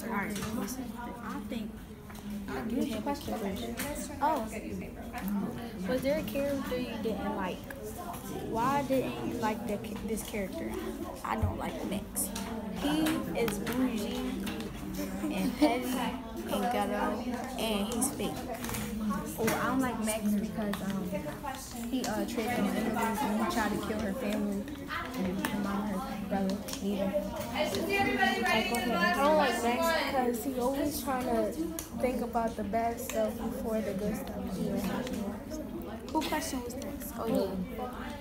Alright, I think I'll give him a question. Oh, was there a character you didn't like? Why didn't you like this character? I don't like Max. He is bougie and petty and ghetto and he's fake. Oh, I don't like Max because he tricked on enemies and he tried to kill her family and her mom and her brother leaving. I don't like Max because he always trying to think about the bad stuff before the good stuff even happens. Who question was next? Oh yeah.